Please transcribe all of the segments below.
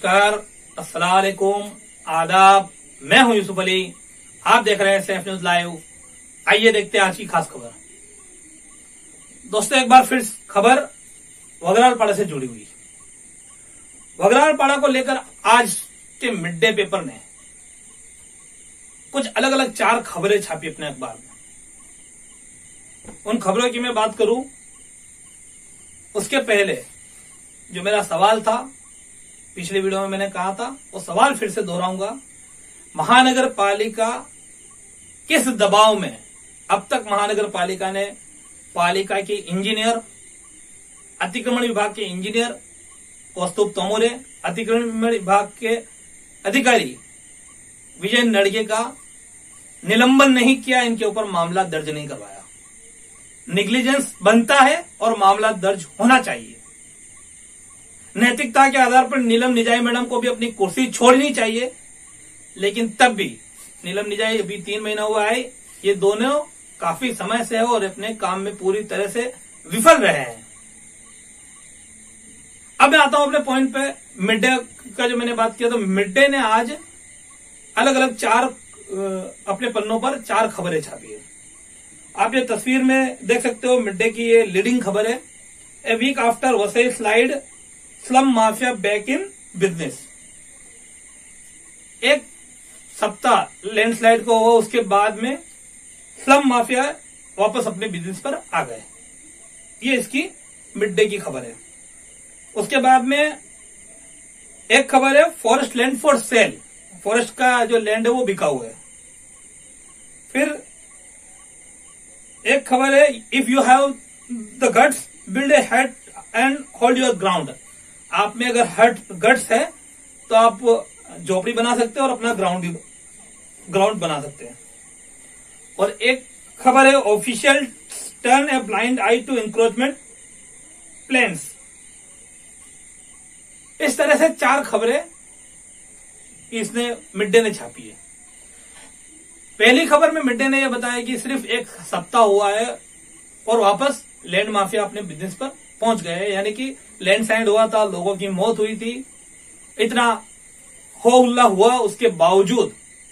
नमस्कार, अस्सलाम वालेकुम, आदाब। मैं हूं यूसुफ अली, आप देख रहे हैं सैफ न्यूज लाइव। आइए देखते हैं आज की खास खबर। दोस्तों, एक बार फिर खबर वगरालपाड़ा से जुड़ी हुई। वगरालपाड़ा को लेकर आज के मिड डे पेपर ने कुछ अलग अलग 4 खबरें छापी अपने अखबार में। उन खबरों की मैं बात करूं उसके पहले जो मेरा सवाल था, पिछले वीडियो में मैंने कहा था, वो सवाल फिर से दोहराऊंगा। महानगर पालिका किस दबाव में, अब तक महानगर पालिका ने पालिका के इंजीनियर, अतिक्रमण विभाग के इंजीनियर कौस्तुभ तोमरे, अतिक्रमण विभाग के अधिकारी विजय नड़गे का निलंबन नहीं किया, इनके ऊपर मामला दर्ज नहीं करवाया। निग्लिजेंस बनता है और मामला दर्ज होना चाहिए। नैतिकता के आधार पर नीलम निजाई मैडम को भी अपनी कुर्सी छोड़नी चाहिए, लेकिन तब भी नीलम निजाई अभी 3 महीना हुआ है, ये दोनों काफी समय से है और अपने काम में पूरी तरह से विफल रहे हैं। अब मैं आता हूं अपने पॉइंट पे। मिड डे का जो मैंने बात किया, तो मिड डे ने आज अलग अलग 4 अपने पन्नों पर 4 खबरें छापी है। आप ये तस्वीर में देख सकते हो, मिड डे की ये लीडिंग खबर है। A week after Vasai slide, slum mafia back in business. एक सप्ताह लैंडस्लाइड को हुआ, उसके बाद में स्लम माफिया वापस अपने बिजनेस पर आ गए। ये इसकी मिड डे की खबर है। उसके बाद में एक खबर है, forest land for sale. Forest का जो लैंड है वो बिका हुआ है। फिर एक खबर है, if you have the guts build a hut and hold your ground. आप में अगर गट्स है तो आप झोपड़ी बना सकते हैं और अपना ग्राउंड बना सकते हैं। और एक खबर है, official turn a blind eye to encroachment plans. इस तरह से 4 खबरें इसने मिड डे ने छापी है। पहली खबर में मिड डे ने यह बताया कि सिर्फ 1 सप्ताह हुआ है और वापस लैंड माफिया अपने बिजनेस पर पहुंच गए, यानी कि लैंडस्लाइड हुआ था, लोगों की मौत हुई थी, इतना हो हल्ला हुआ, उसके बावजूद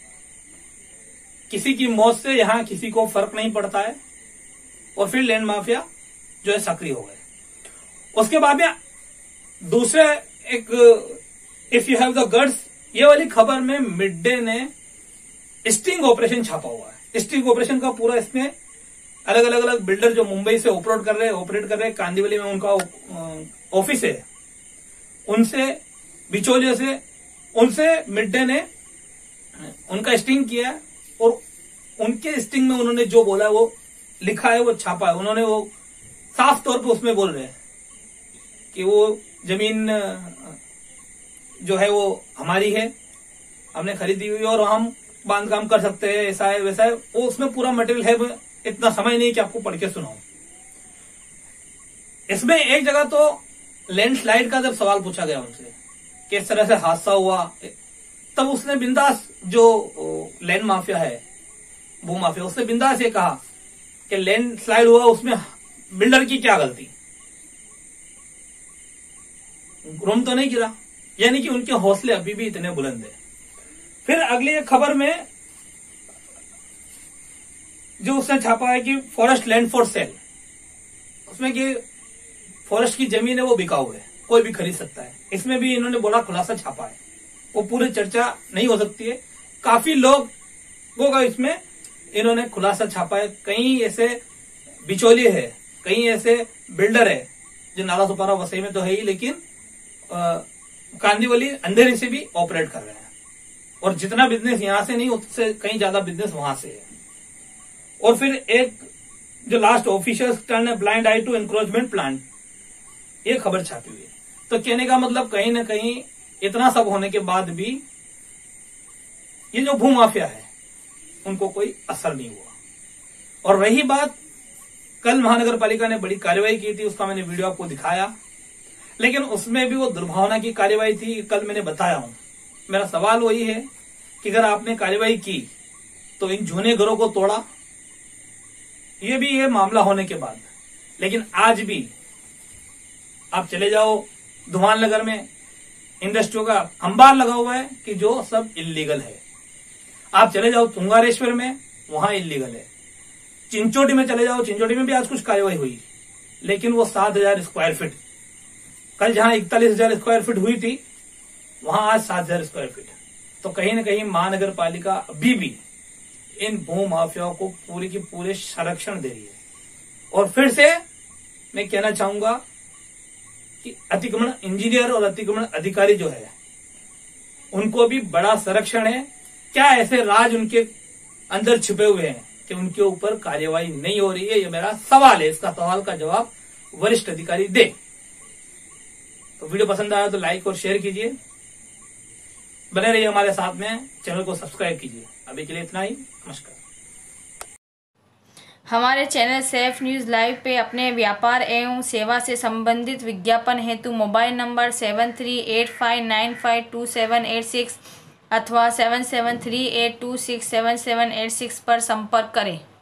किसी की मौत से यहां किसी को फर्क नहीं पड़ता है और फिर लैंड माफिया जो है सक्रिय हो गए। उसके बाद में दूसरे एक, if you have the guts, ये वाली खबर में मिड डे ने स्टिंग ऑपरेशन छापा हुआ है। स्टिंग ऑपरेशन का पूरा इसमें अलग अलग बिल्डर जो मुंबई से ऑपरेट कर रहे हैं, कांदिवली में उनका ऑफिस है, उनसे बिचौलियों से, उनसे मिड डे ने उनका स्टिंग किया है और उनके स्टिंग में उन्होंने जो बोला है वो लिखा है, वो छापा है। उन्होंने वो साफ तौर पे उसमें बोल रहे हैं कि वो जमीन जो है वो हमारी है, हमने खरीदी हुई और हम बांधकाम कर सकते हैं, ऐसा है वैसा है। वो उसमें पूरा मटेरियल है, इतना समय नहीं कि आपको पढ़ के सुनाऊं। इसमें एक जगह तो लैंडस्लाइड का जब सवाल पूछा गया उनसे किस तरह से हादसा हुआ, तब उसने बिंदास, जो लैंड माफिया है, भू माफिया, उसने बिंदास ये कहा कि लैंडस्लाइड हुआ, उसमें बिल्डर की क्या गलती, रूम तो नहीं गिरा। यानी कि उनके हौसले अभी भी इतने बुलंद है। फिर अगली खबर में जो उसने छापा है कि फॉरेस्ट लैंड फॉर सेल, उसमें कि फॉरेस्ट की जमीन है वो बिका हुआ है, कोई भी खरीद सकता है। इसमें भी इन्होंने बड़ा खुलासा छापा है, वो पूरी चर्चा नहीं हो सकती है। काफी लोगों का इसमें इन्होंने खुलासा छापा है। कई ऐसे बिचौलिए है, कई ऐसे बिल्डर है जो नाला सुपारा वसई में तो है ही, लेकिन कांदिवली अंधेरी से भी ऑपरेट कर रहे हैं और जितना बिजनेस यहां से नहीं, उससे कहीं ज्यादा बिजनेस वहां से है। और फिर एक जो last, official turn a blind eye to encroachment plan, ये खबर छापी हुई है। तो कहने का मतलब कहीं ना कहीं इतना सब होने के बाद भी ये जो भू माफिया है उनको कोई असर नहीं हुआ। और रही बात, कल महानगर पालिका ने बड़ी कार्रवाई की थी, उसका मैंने वीडियो आपको दिखाया, लेकिन उसमें भी वो दुर्भावना की कार्रवाई थी, कल मैंने बताया हूं। मेरा सवाल वही है कि अगर आपने कार्रवाई की तो इन जूने घरों को तोड़ा, ये भी ये मामला होने के बाद, लेकिन आज भी आप चले जाओ धुमान नगर में, इंडस्ट्रियों का अंबार लगा हुआ है कि जो सब इलीगल है। आप चले जाओ तुंगारेश्वर में, वहां इलीगल है। चिंचोटी में चले जाओ, चिंचोटी में भी आज कुछ कार्रवाई हुई, लेकिन वो 7,000 स्क्वायर फीट, कल जहां 41,000 स्क्वायर फीट हुई थी वहां आज 7,000 स्क्वायर फीट। तो कहीं ना कहीं महानगर पालिका अभी भी इन भू माफियाओं को पूरी की पूरे संरक्षण दे रही है। और फिर से मैं कहना चाहूंगा कि अतिक्रमण इंजीनियर और अतिक्रमण अधिकारी जो है उनको भी बड़ा संरक्षण है। क्या ऐसे राज उनके अंदर छिपे हुए हैं कि उनके ऊपर कार्यवाही नहीं हो रही है? ये मेरा सवाल है। इसका सवाल का जवाब वरिष्ठ अधिकारी दे। तो वीडियो पसंद आया तो लाइक और शेयर कीजिए, बने रहिए हमारे साथ में, चैनल को सब्सक्राइब कीजिए। अभी के लिए इतना ही, नमस्कार। हमारे चैनल सेफ न्यूज़ लाइव पे अपने व्यापार एवं सेवा से संबंधित विज्ञापन हेतु मोबाइल नंबर 7385952786 अथवा 7738267786 पर संपर्क करें।